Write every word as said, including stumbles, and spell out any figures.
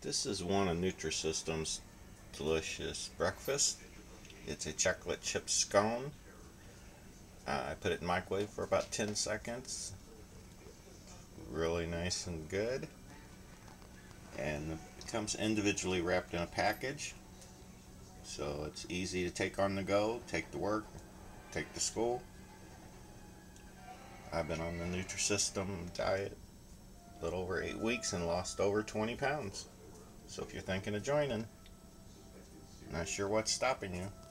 This is one of Nutrisystem's delicious breakfast. It's a chocolate chip scone. Uh, I put it in the microwave for about ten seconds. Really nice and good. And it comes individually wrapped in a package. So it's easy to take on the go, take to work, take to school. I've been on the Nutrisystem diet a little over eight weeks and lost over twenty pounds. So if you're thinking of joining, not sure what's stopping you.